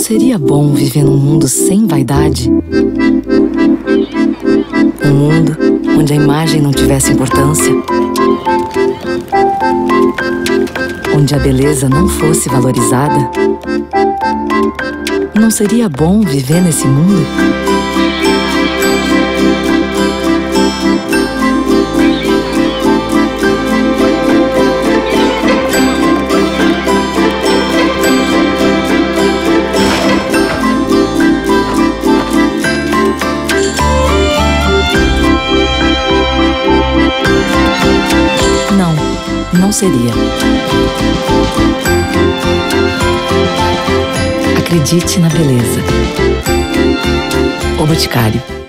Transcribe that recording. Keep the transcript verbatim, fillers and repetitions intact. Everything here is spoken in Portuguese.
seria bom viver num mundo sem vaidade? Um mundo onde a imagem não tivesse importância? Onde a beleza não fosse valorizada? Não seria bom viver nesse mundo? Não, não seria. Acredite na beleza. O Boticário.